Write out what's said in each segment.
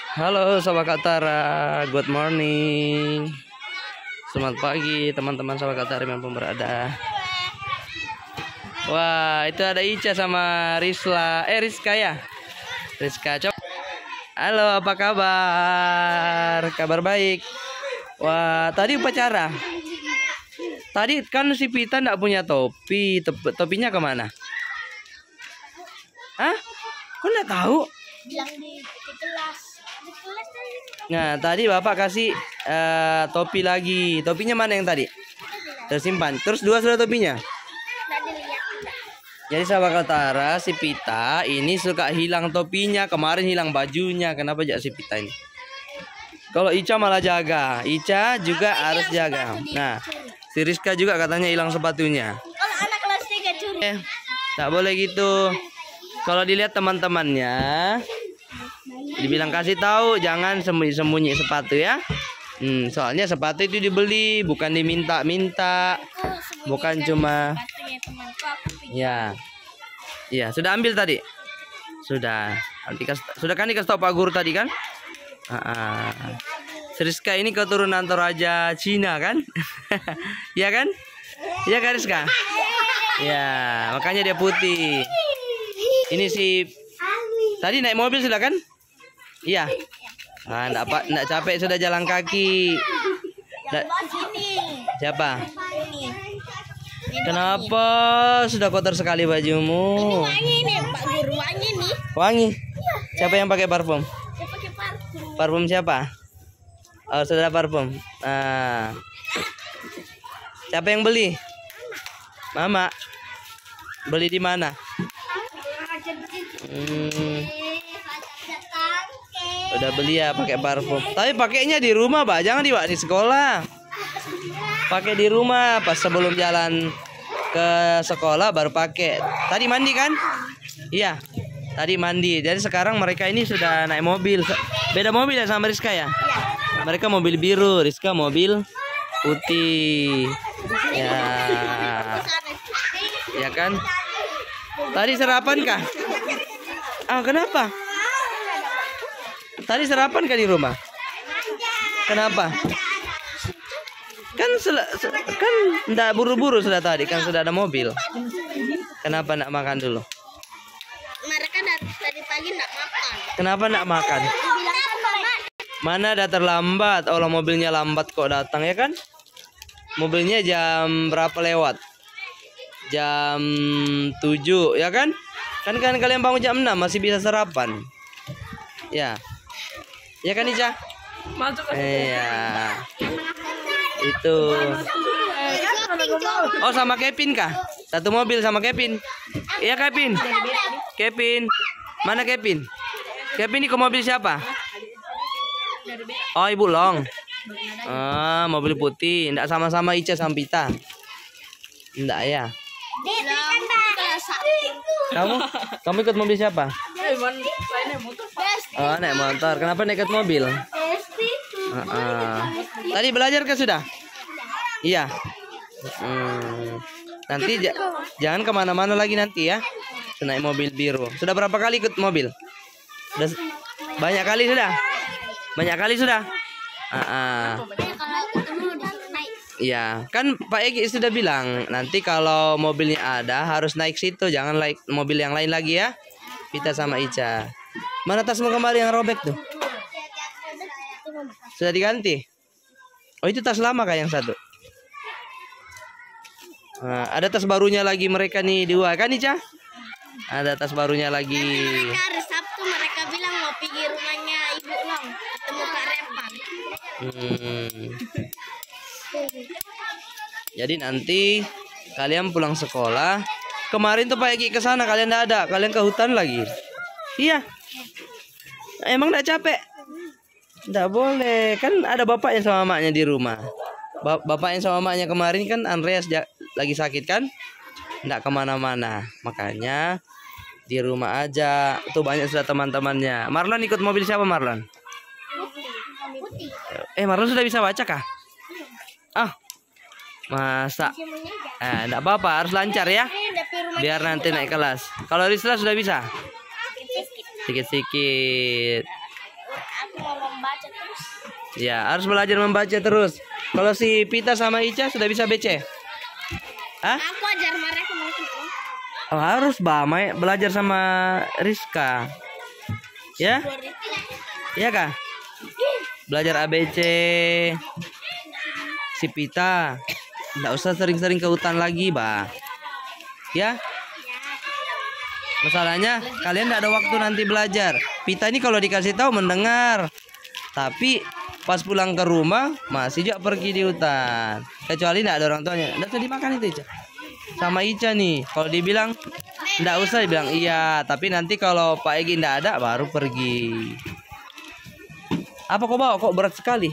Halo Sobat Katara, good morning. Selamat pagi teman-teman Sobat Katara yang berada. Wah, itu ada Ica sama Rizka ya. Rizka, coba. Halo, apa kabar? Kabar baik. Wah, tadi upacara. Tadi kan si Pita nggak punya topi. Topinya kemana? Hah? Kok nggak tahu? Bilang di kelas. Nah, tadi Bapak kasih topi lagi. Topinya mana yang tadi? Tersimpan. Terus dua sudah topinya. Jadi sahabat Katara, si Pita ini suka hilang topinya. Kemarin hilang bajunya. Kenapa jak si Pita ini? Kalau Ica malah jaga. Ica juga harus jaga. Nah, si Rizka juga katanya hilang sepatunya. Kalau anak kelas 3 curi. Tak boleh gitu. Kalau dilihat teman-temannya, dibilang kasih tahu jangan sembunyi-sembunyi sepatu ya. Soalnya sepatu itu dibeli, bukan diminta-minta. Bukan cuma ya. Iya, sudah ambil tadi. Sudah. Nanti sudah kan dikasih tahu Pak Guru tadi kan? Rizka ini keturunan Toraja Cina kan? Iya kan? Iya kan Rizka? Ya, makanya dia putih. Ini si tadi naik mobil sudah kan? Iya. Nah, enggak capek sudah jalan kaki. Siapa? Kenapa sudah kotor sekali bajumu? Wangi nih, Pak Guru, wangi nih. Wangi. Siapa yang pakai parfum? Saya pakai parfum. Parfum siapa? Oh, sudah parfum. Nah. Siapa yang beli? Mama. Beli di mana? Udah beli ya pakai parfum. Tapi pakainya di rumah, Pak. Jangan dibawa di sekolah. Pakai di rumah pas sebelum jalan ke sekolah baru pakai. Tadi mandi kan? Iya. Tadi mandi. Jadi sekarang mereka ini sudah naik mobil. Beda mobil ya sama Rizka ya? Mereka mobil biru, Rizka mobil putih. Ya. Ya kan? Tadi sarapan kah? Ah, kenapa? Tadi sarapan kah di rumah? Kenapa? Kan enggak buru-buru sudah tadi kan sudah ada mobil. Kenapa enggak makan dulu? Mereka tadi pagi enggak makan. Kenapa enggak makan? Mana ada terlambat? Allah mobilnya lambat kok datang ya kan? Mobilnya jam berapa lewat? Jam 7 ya kan? Kan kalian bangun jam 6 masih bisa sarapan. Ya. Ya kan Ica? Iya. Itu. Oh, sama Kevin kah? Satu mobil sama Kevin. Iya Kevin. Kevin. Mana Kevin? Kevin ini ke mobil siapa? Oh, Ibu Long. Ah, mobil putih. Enggak sama-sama Ica sama Pita. Enggak ya. Kamu ikut mobil siapa? Oh, naik motor. Kenapa naik mobil? Tadi belajar ke sudah? Iya. Nanti jangan kemana-mana lagi nanti ya. Naik mobil biru. Sudah berapa kali ikut mobil? Sudah banyak kali sudah. Banyak kali sudah. Iya, kan Pak Egi sudah bilang nanti kalau mobilnya ada harus naik situ, jangan naik mobil yang lain lagi ya. Pita sama Ica. Mana tasmu kemarin yang robek tuh? Sudah diganti? Oh, itu tas lama kah yang satu? Nah, ada tas barunya lagi mereka nih dua kan Ica? Ada tas barunya lagi. Mereka hari Sabtu mereka bilang mau pergi rumahnya Ibu Long ketemu Kak Repan. Jadi nanti kalian pulang sekolah. Kemarin tuh Pak Egi ke sana kalian enggak ada, kalian ke hutan lagi. Iya. Emang enggak capek? Enggak boleh, kan ada bapaknya sama mamanya di rumah. Bapaknya sama mamanya kemarin kan Andreas lagi sakit kan? Enggak kemana-mana. Makanya di rumah aja. Tuh banyak sudah teman-temannya. Marlon ikut mobil siapa Marlon? Marlon sudah bisa baca kah? Ah, masa? Enggak apa-apa, harus lancar ya. Biar nanti naik kelas. Kalau Rizla sudah bisa? Sedikit-sedikit. membaca terus. Ya, harus belajar membaca terus. Kalau si Pita sama Ica sudah bisa BC? Hah? Aku ajar mereka mungkin. Oh, harus belajar sama Rizka. Ya? Iya kah? Belajar ABC. Si Pita nggak usah sering-sering ke hutan lagi, bah. Ya? Masalahnya kalian nggak ada waktu nanti belajar. Pita ini kalau dikasih tahu mendengar, tapi pas pulang ke rumah masih juga pergi di hutan. Kecuali nggak ada orang tuanya. Nggak usah dimakan itu, Ica. Sama Ica nih, kalau dibilang nggak usah, dibilang iya. Tapi nanti kalau Pak Egi nggak ada, baru pergi. Apa kau bawa? Kok berat sekali?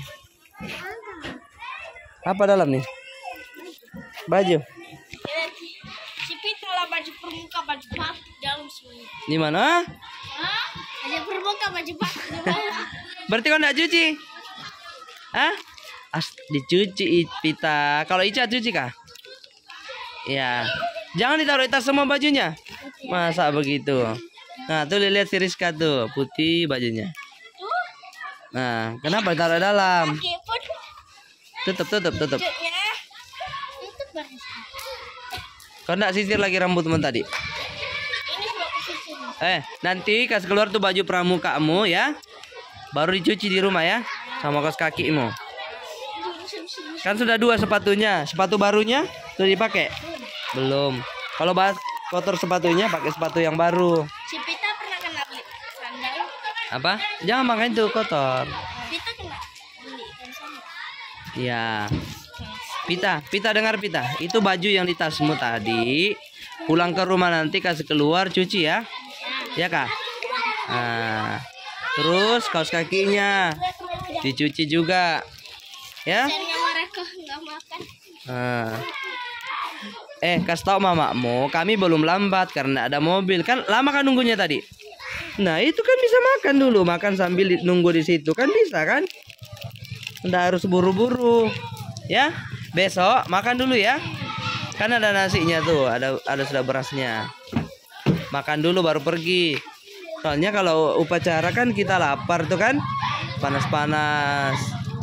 Apa dalam nih? Baju. Si Pita lah baju permuka, baju batik dalam semuanya. Di mana? Hah? Baju permuka, baju batik di bawah. Berarti kau nggak cuci? Hah? Dicuci Pita. Kalau Ica cuci kah? Ya. Jangan ditaruh di tas semua bajunya. Masa begitu? Nah, tuh lihat si Rizka tuh, putih bajunya. Nah, kenapa ditaruh dalam? Kaki pun Tutup. cuknya. Itu baris. Kau nggak sisir lagi rambutmu tadi? Ini sudah kusisir. Nanti kasih keluar tuh baju pramukamu ya. Baru dicuci di rumah ya. Sama kaos kakimu. Kan sudah 2 sepatunya. Sepatu barunya sudah dipakai? Belum. Kalau kotor sepatunya, pakai sepatu yang baru. Si Pita pernah kena beli sandal. Apa? Jangan makan itu kotor. Pita kena beli sandal. Ya. Pita dengar Pita. Itu baju yang di tasmu tadi. Pulang ke rumah nanti kasih keluar cuci ya. Ya kak. Nah, terus kaos kakinya dicuci juga. Ya. Kasiannya mereka nggak makan. Nah. Kasih tau mamamu, kami belum lambat karena ada mobil. Kan lama kan nunggunya tadi. Nah, itu kan bisa makan dulu, makan sambil nunggu di situ kan bisa kan? Nggak harus buru-buru. Ya. Besok makan dulu ya. Kan ada nasinya tuh, ada sudah berasnya. Makan dulu baru pergi. Soalnya kalau upacara kan kita lapar tuh kan. Panas-panas.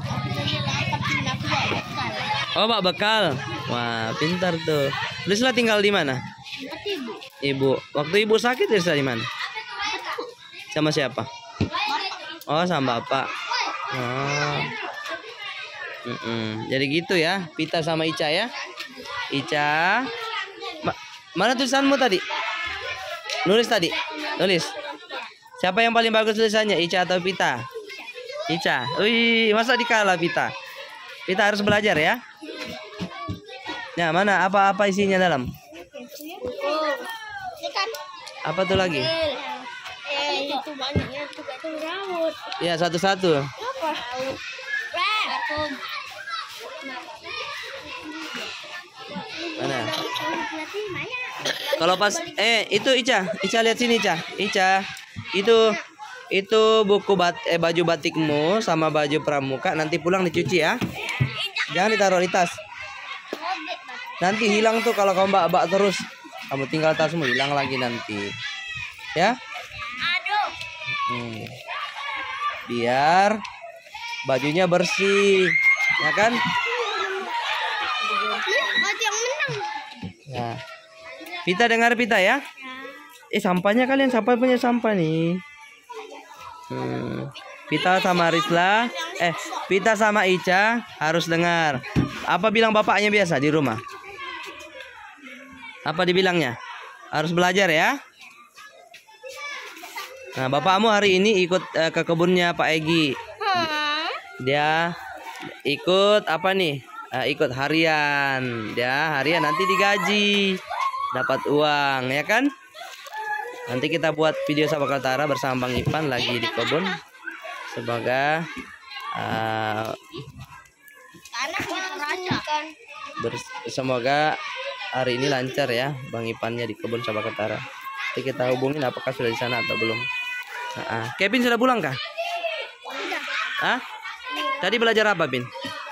Oh, Pak bekal. Wah, pintar tuh. Risla tinggal di mana? Ibu. Waktu ibu sakit Risla di mana? Sama siapa? Oh, sama bapak. Oh. Jadi gitu ya, Pita sama Ica ya. Ica. Mana tulisanmu tadi? Nulis tadi. Nulis. Siapa yang paling bagus tulisannya? Ica atau Pita? Ica. Wih, masa dikalah Pita? Pita harus belajar ya. Nah, mana apa isinya dalam? Apa tuh lagi? Itu banyaknya juga tuh rambut. Ya, satu-satu. Apa? Mana? Kalau pas itu Ica lihat sini Ica. Itu buku baju batikmu sama baju pramuka nanti pulang dicuci ya. Jangan ditaruh di tas. Nanti hilang tuh kalau kamu bak terus. Kamu tinggal tasmu hilang lagi nanti. Ya? Aduh. Biar bajunya bersih. Ya kan? Baju yang menang. Ya. Pita dengar Pita ya? Sampahnya kalian siapa punya sampah nih? Pita sama Risla, Pita sama Ica harus dengar. Apa bilang bapaknya biasa di rumah? Apa dibilangnya? Harus belajar ya. Nah, bapakmu hari ini ikut ke kebunnya Pak Egi. Dia ikut apa nih? Ikut harian. Dia harian nanti digaji, dapat uang, ya kan? Nanti kita buat video Sabak Kaltara bersama Bang Ipan lagi di kebun. Semoga semoga hari ini lancar ya Bang Ipannya di kebun Sabak Kaltara. Nanti kita hubungin apakah sudah di sana atau belum. Kevin sudah pulang kah? Hah? Tadi belajar apa, Bin?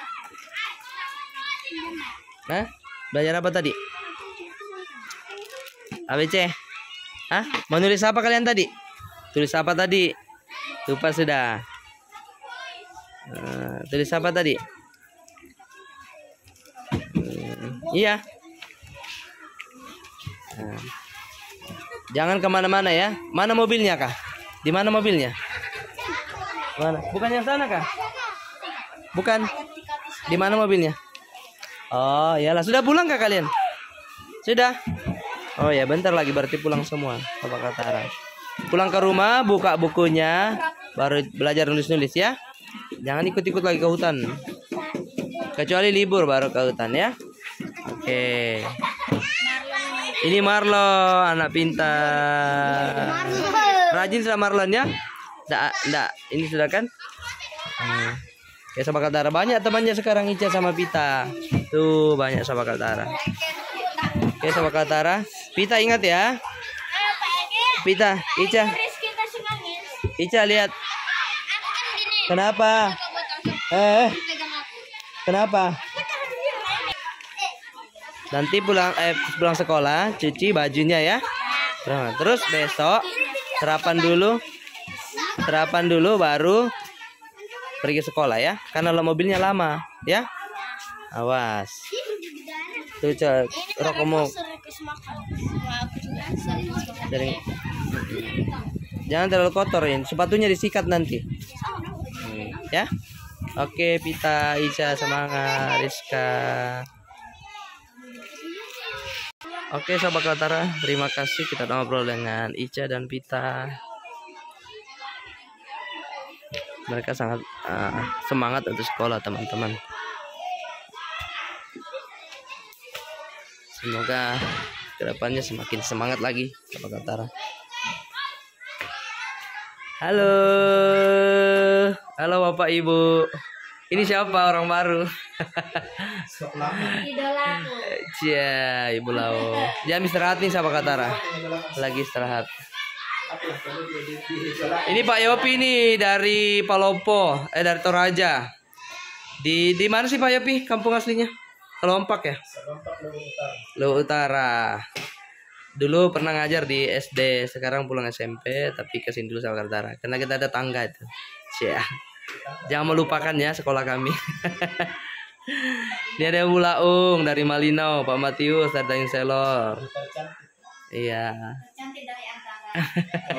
Hah? Belajar apa tadi? ABC? Hah? Mau nulis apa kalian tadi? Tulis apa tadi? Lupa sudah. Tulis apa tadi? Iya. Nah. Jangan kemana-mana ya. Mana mobilnya kah? Di mana mobilnya? Mana? Bukan yang sana kah? Bukan. Di mana mobilnya? Oh, iyalah. Sudah pulang kah kalian? Sudah. Oh ya, bentar lagi berarti pulang semua. Bapak Katara. Pulang ke rumah, buka bukunya, baru belajar nulis-nulis ya. Jangan ikut-ikut lagi ke hutan. Kecuali libur baru ke hutan ya. Oke. Ini Marlon, anak pintar. Rajin sudah Marlon ya? Nggak. Ini sudah kan? Ya Sobat Kaltara, banyak temannya sekarang Ica sama Pita. Tuh banyak Sobat Kaltara. Oke Sobat Kaltara, Pita ingat ya. Pita, Ica lihat. Kenapa? Kenapa? Nanti pulang sekolah cuci bajunya ya. Nah, terus besok sarapan dulu baru pergi sekolah ya. Karena mobilnya lama ya. Awas. Tuh rokokmu. Jangan terlalu kotor ya. Sepatunya disikat nanti. Ya. Oke, Pita, Ica semangat, Rizka. Oke Sobat Kaltara, terima kasih kita ngobrol dengan Ica dan Pita. Mereka sangat semangat untuk sekolah teman-teman. Semoga kedepannya semakin semangat lagi Sobat Kaltara. Halo, halo Bapak Ibu. Ini siapa orang baru? Idolaku. Cia, Ibu Lau. Jam istirahat nih Sobat Kaltara. Lagi istirahat. Ini Pak Yopi nih dari Palopo, dari Toraja. Di mana sih Pak Yopi? Kampung aslinya? Lompak ya? Luhut Utara. Dulu pernah ngajar di SD, sekarang pulang SMP, tapi kesini dulu Sobat Kaltara. Karena kita ada tangga itu. Cia. Jangan melupakan ya sekolah kami. Ini ada Bu Laung dari Malinau, Pak Matius dari Daeng Selor. Iya.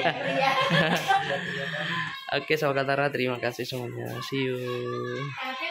Oke Sobat Kaltara, terima kasih semuanya. See you.